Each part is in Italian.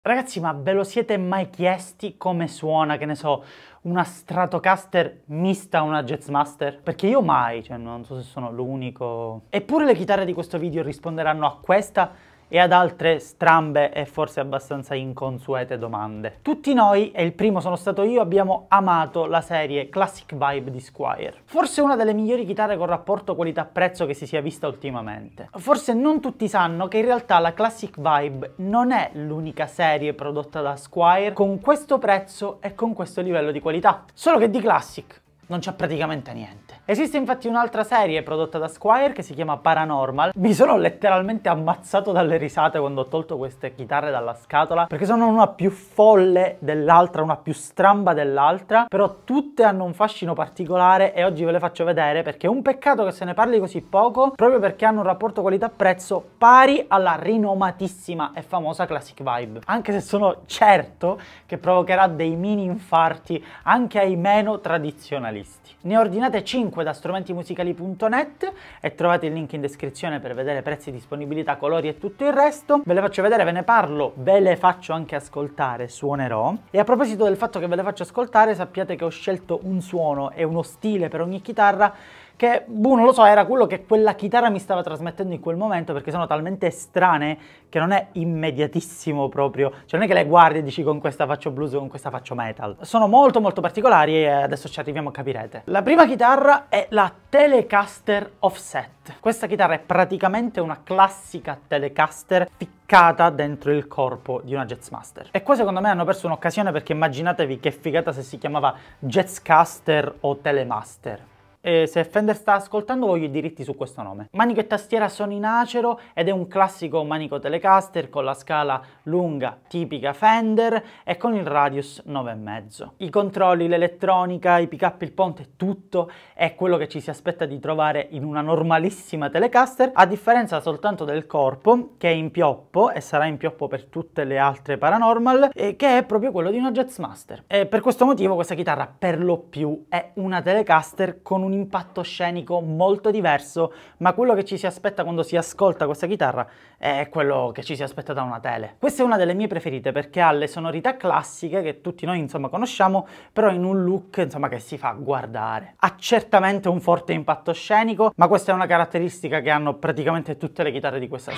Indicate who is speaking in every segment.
Speaker 1: Ragazzi, ma ve lo siete mai chiesti come suona, che ne so, una Stratocaster mista a una Jazzmaster? Perché io mai, cioè non so se sono l'unico. Eppure le chitarre di questo video risponderanno a questa e ad altre strambe e forse abbastanza inconsuete domande. Tutti noi, e il primo sono stato io, abbiamo amato la serie Classic Vibe di Squier. Forse una delle migliori chitarre con rapporto qualità-prezzo che si sia vista ultimamente. Forse non tutti sanno che in realtà la Classic Vibe non è l'unica serie prodotta da Squier con questo prezzo e con questo livello di qualità. Solo che di Classic non c'è praticamente niente. Esiste infatti un'altra serie prodotta da Squier che si chiama Paranormal. Mi sono letteralmente ammazzato dalle risate quando ho tolto queste chitarre dalla scatola, perché sono una più folle dell'altra, una più stramba dell'altra, però tutte hanno un fascino particolare e oggi ve le faccio vedere perché è un peccato che se ne parli così poco, proprio perché hanno un rapporto qualità-prezzo pari alla rinomatissima e famosa Classic Vibe. Anche se sono certo che provocherà dei mini infarti anche ai meno tradizionalisti. Ne ordinate 5 da strumentimusicali.net e trovate il link in descrizione per vedere prezzi, disponibilità, colori e tutto il resto. Ve le faccio vedere, ve ne parlo, ve le faccio anche ascoltare, suonerò. E a proposito del fatto che ve le faccio ascoltare, sappiate che ho scelto un suono e uno stile per ogni chitarra che, non lo so, era quello che quella chitarra mi stava trasmettendo in quel momento, perché sono talmente strane che non è immediatissimo proprio, cioè non è che le guardi e dici con questa faccio blues o con questa faccio metal. Sono molto particolari e adesso ci arriviamo, capirete. La prima chitarra è la Telecaster Offset. Questa chitarra è praticamente una classica Telecaster ficcata dentro il corpo di una Jazzmaster. E qua secondo me hanno perso un'occasione, perché immaginatevi che figata se si chiamava Jazzcaster o Telemaster. E se Fender sta ascoltando voglio i diritti su questo nome. Manico e tastiera sono in acero ed è un classico manico Telecaster con la scala lunga tipica Fender e con il radius 9,5. I controlli, l'elettronica, i pick-up, il ponte, tutto è quello che ci si aspetta di trovare in una normalissima Telecaster, a differenza soltanto del corpo che è in pioppo e sarà in pioppo per tutte le altre Paranormal, che è proprio quello di una Jazzmaster. E per questo motivo questa chitarra per lo più è una Telecaster con un impatto scenico molto diverso, ma quello che ci si aspetta quando si ascolta questa chitarra è quello che ci si aspetta da una tele. Questa è una delle mie preferite perché ha le sonorità classiche che tutti noi insomma conosciamo, però in un look insomma che si fa guardare. Ha certamente un forte impatto scenico, ma questa è una caratteristica che hanno praticamente tutte le chitarre di questa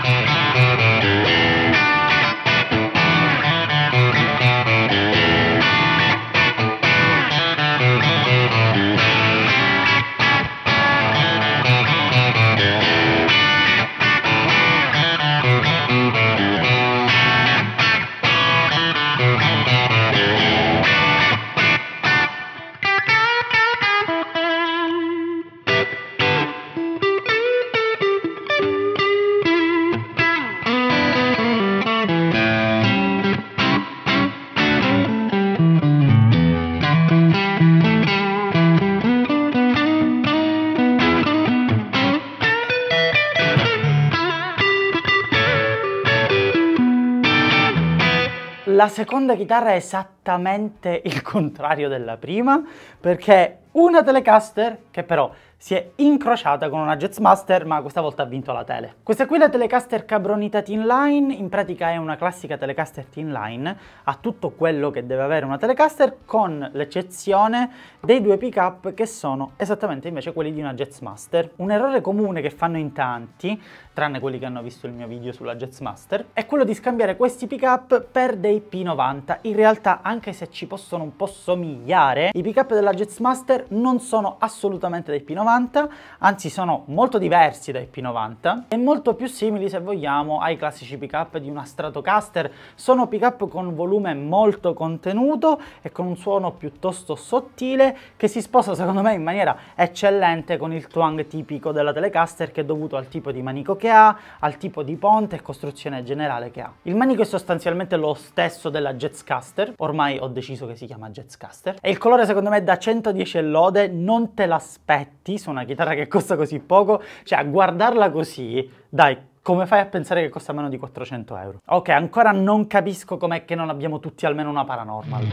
Speaker 1: serie. La seconda chitarra è esattamente il contrario della prima, perché una Telecaster che però si è incrociata con una Jazzmaster, ma questa volta ha vinto la tele. Questa qui è la Telecaster Cabronita Thin Line, in pratica è una classica Telecaster Thin Line, ha tutto quello che deve avere una Telecaster, con l'eccezione dei due pick-up che sono esattamente invece quelli di una Jazzmaster. Un errore comune che fanno in tanti, tranne quelli che hanno visto il mio video sulla Jazzmaster, è quello di scambiare questi pick-up per dei P90. In realtà, anche se ci possono un po' somigliare, i pick-up della Jazzmaster non sono assolutamente dei P90, anzi sono molto diversi dai P90 e molto più simili, se vogliamo, ai classici pick-up di una Stratocaster. Sono pick-up con volume molto contenuto e con un suono piuttosto sottile che si sposa secondo me in maniera eccellente con il twang tipico della Telecaster, che è dovuto al tipo di manico che ha, al tipo di ponte e costruzione generale che ha. Il manico è sostanzialmente lo stesso della Jazzcaster, ormai ho deciso che si chiama Jazzcaster, e il colore secondo me da 110 lode, non te l'aspetti su una chitarra che costa così poco, cioè a guardarla così, dai, come fai a pensare che costa meno di 400 euro? Ok, ancora non capisco com'è che non abbiamo tutti almeno una Paranormal.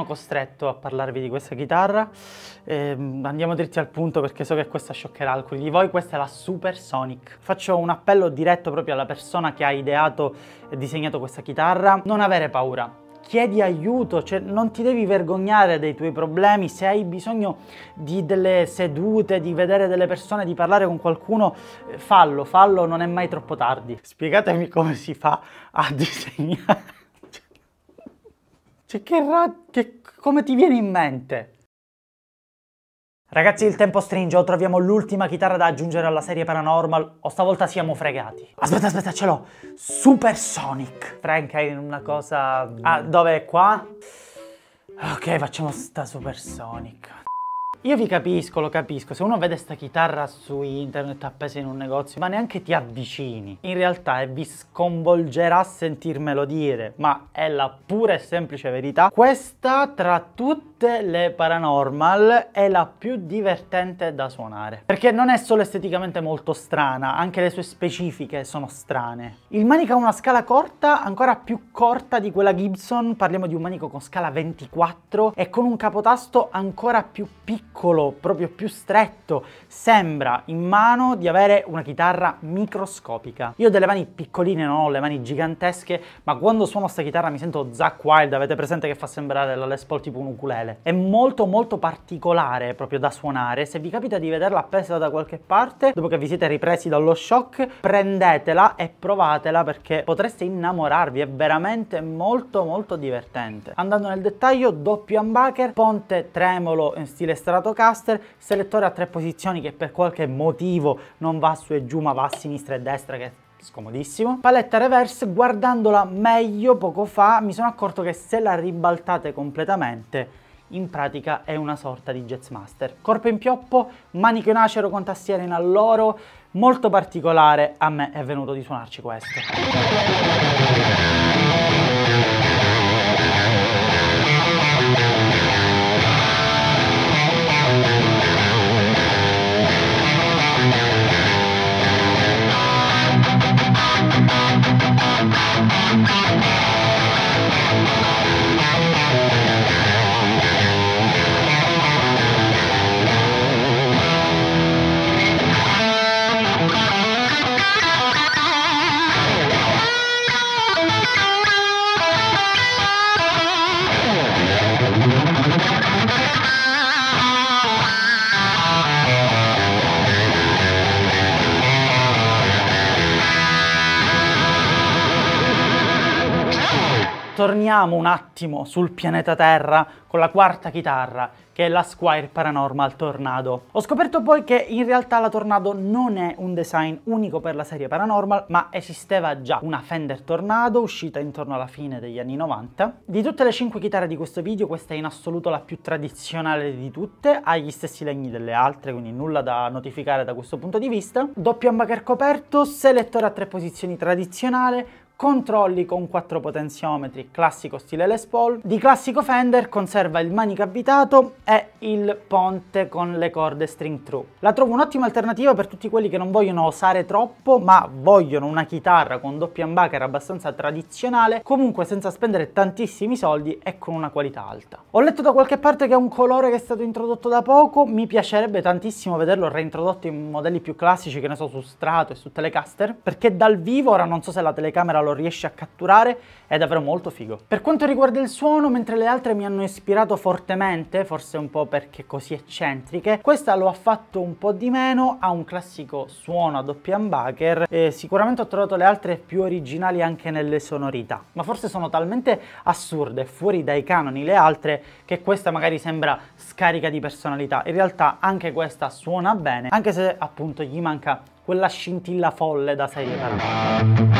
Speaker 1: sono costretto a parlarvi di questa chitarra. Andiamo dritti al punto perché so che questa scioccherà alcuni di voi. Questa è la Supersonic. Faccio un appello diretto proprio alla persona che ha ideato e disegnato questa chitarra. Non avere paura. Chiedi aiuto, cioè non ti devi vergognare dei tuoi problemi. Se hai bisogno di delle sedute, di vedere delle persone, di parlare con qualcuno, fallo, non è mai troppo tardi. Spiegatemi come si fa a disegnare. Cioè, come ti viene in mente? Ragazzi, il tempo stringe, o troviamo l'ultima chitarra da aggiungere alla serie Paranormal, o stavolta siamo fregati. Aspetta, ce l'ho! Supersonic! Frank, hai una cosa... Ah, dove è qua? Ok, facciamo sta Supersonic. Io vi capisco, lo capisco, se uno vede sta chitarra su internet appesa in un negozio, ma neanche ti avvicini. In realtà, e vi sconvolgerà sentirmelo dire, ma è la pura e semplice verità, questa tra tutte le Paranormal è la più divertente da suonare. Perché non è solo esteticamente molto strana, anche le sue specifiche sono strane. Il manico ha una scala corta, ancora più corta di quella Gibson, parliamo di un manico con scala 24 e con un capotasto ancora più piccolo, proprio più stretto. Sembra in mano di avere una chitarra microscopica. Io ho delle mani piccoline, non ho le mani gigantesche, ma quando suono sta chitarra mi sento Zakk Wylde, avete presente che fa sembrare la Les Paul tipo un ukulele? È molto particolare proprio da suonare. Se vi capita di vederla appesa da qualche parte, dopo che vi siete ripresi dallo shock, prendetela e provatela perché potreste innamorarvi, è veramente molto divertente. Andando nel dettaglio, doppio humbucker, ponte tremolo in stile Stratocaster, selettore a 3 posizioni che per qualche motivo non va su e giù ma va a sinistra e destra, che è scomodissimo. Paletta reverse, guardandola meglio poco fa mi sono accorto che se la ribaltate completamente in pratica è una sorta di Jazzmaster. Corpo in pioppo, manico in acero con tastiere in alloro, molto particolare. A me è venuto di suonarci questo. Torniamo un attimo sul pianeta Terra con la quarta chitarra, che è la Squier Paranormal Tornado. Ho scoperto poi che in realtà la Tornado non è un design unico per la serie Paranormal, ma esisteva già una Fender Tornado uscita intorno alla fine degli anni 90. Di tutte le 5 chitarre di questo video, questa è in assoluto la più tradizionale di tutte, ha gli stessi legni delle altre, quindi nulla da notificare da questo punto di vista. Doppio humbucker coperto, selettore a 3 posizioni tradizionale, controlli con 4 potenziometri, classico stile Les Paul. Di classico Fender conserva il manico avvitato e il ponte con le corde string true. La trovo un'ottima alternativa per tutti quelli che non vogliono osare troppo, ma vogliono una chitarra con doppio humbucker abbastanza tradizionale, comunque senza spendere tantissimi soldi e con una qualità alta. Ho letto da qualche parte che è un colore che è stato introdotto da poco, mi piacerebbe tantissimo vederlo reintrodotto in modelli più classici, che ne so, su Strato e su Telecaster, perché dal vivo, ora non so se la telecamera lo riesce a catturare, è davvero molto figo. Per quanto riguarda il suono, mentre le altre mi hanno ispirato fortemente, forse un po' perché così eccentriche, questa lo ha fatto un po' di meno, ha un classico suono a doppio humbucker e sicuramente ho trovato le altre più originali anche nelle sonorità, ma forse sono talmente assurde, fuori dai canoni le altre, che questa magari sembra scarica di personalità. In realtà anche questa suona bene, anche se appunto gli manca quella scintilla folle da serie Paranormal.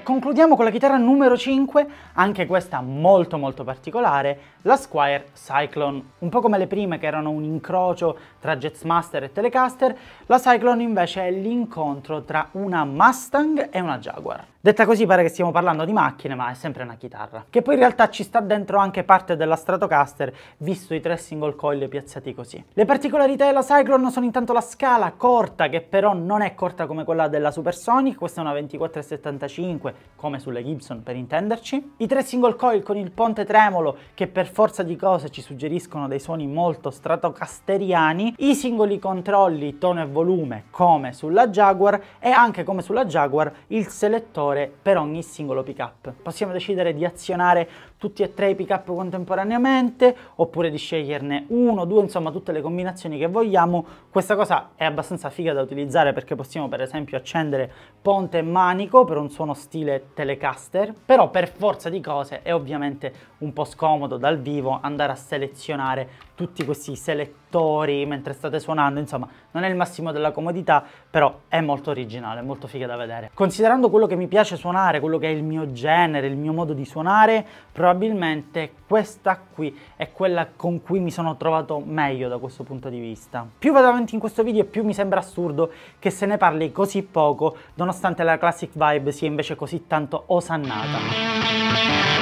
Speaker 1: E concludiamo con la chitarra numero 5, anche questa molto particolare, la Squier Cyclone. Un po' come le prime che erano un incrocio tra Jazzmaster e Telecaster, la Cyclone invece è l'incontro tra una Mustang e una Jaguar. Detta così pare che stiamo parlando di macchine, ma è sempre una chitarra. Che poi in realtà ci sta dentro anche parte della Stratocaster, visto i 3 single coil piazzati così. Le particolarità della Cyclone sono intanto la scala corta, che però non è corta come quella della Supersonic, questa è una 24,75, come sulle Gibson per intenderci. I 3 single coil con il ponte tremolo, che per forza di cose ci suggeriscono dei suoni molto stratocasteriani. I singoli controlli tono e volume, come sulla Jaguar, e anche come sulla Jaguar il selettore per ogni singolo pickup. Possiamo decidere di azionare tutti e 3 i pickup contemporaneamente, oppure di sceglierne 1, 2, insomma tutte le combinazioni che vogliamo. Questa cosa è abbastanza figa da utilizzare perché possiamo per esempio accendere ponte e manico per un suono stile Telecaster, però per forza di cose è ovviamente un po' scomodo dal vivo andare a selezionare tutti questi selettori mentre state suonando, insomma non è il massimo della comodità, però è molto originale, molto figa da vedere. Considerando quello che mi piace suonare, quello che è il mio genere, il mio modo di suonare, probabilmente questa qui è quella con cui mi sono trovato meglio da questo punto di vista. Più vado avanti in questo video, più mi sembra assurdo che se ne parli così poco, nonostante la Classic Vibe sia invece così tanto osannata.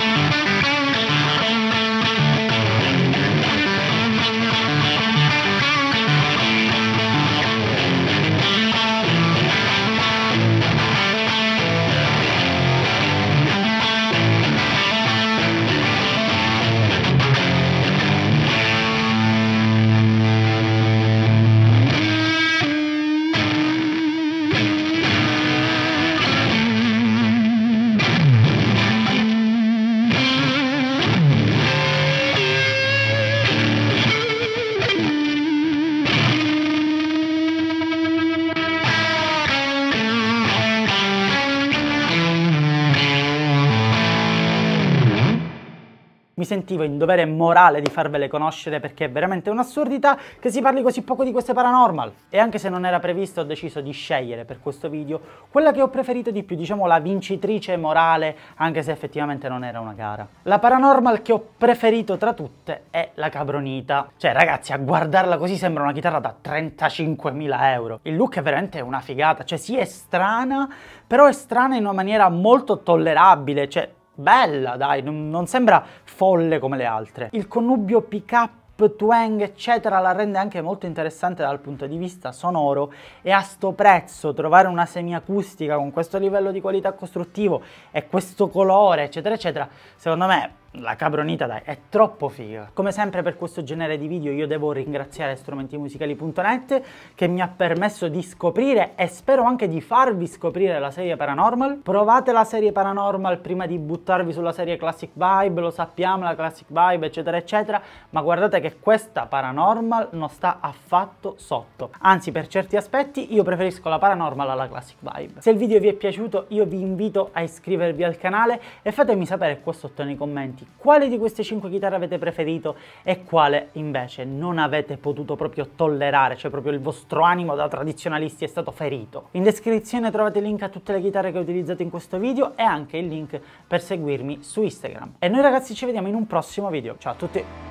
Speaker 1: Mi sentivo in dovere morale di farvele conoscere perché è veramente un'assurdità che si parli così poco di queste Paranormal. E anche se non era previsto, ho deciso di scegliere per questo video quella che ho preferito di più, diciamo la vincitrice morale, anche se effettivamente non era una gara. La Paranormal che ho preferito tra tutte è la Cabronita. Cioè ragazzi, a guardarla così sembra una chitarra da 35.000 euro. Il look è veramente una figata, cioè sì è strana, però è strana in una maniera molto tollerabile, cioè bella, dai, non sembra folle come le altre. Il connubio pick-up, twang, eccetera, la rende anche molto interessante dal punto di vista sonoro, e a sto prezzo trovare una semiacustica con questo livello di qualità costruttivo e questo colore, eccetera, eccetera, secondo me la Cabronita, dai, è troppo figa. Come sempre per questo genere di video io devo ringraziare strumentimusicali.net che mi ha permesso di scoprire e spero anche di farvi scoprire la serie Paranormal. Provate la serie Paranormal prima di buttarvi sulla serie Classic Vibe, lo sappiamo, la Classic Vibe eccetera eccetera, ma guardate che questa Paranormal non sta affatto sotto. Anzi, per certi aspetti io preferisco la Paranormal alla Classic Vibe. Se il video vi è piaciuto io vi invito a iscrivervi al canale e fatemi sapere qua sotto nei commenti quale di queste 5 chitarre avete preferito e quale invece non avete potuto proprio tollerare, cioè proprio il vostro animo da tradizionalisti è stato ferito. In descrizione trovate il link a tutte le chitarre che ho utilizzato in questo video e anche il link per seguirmi su Instagram. E noi ragazzi ci vediamo in un prossimo video. Ciao a tutti!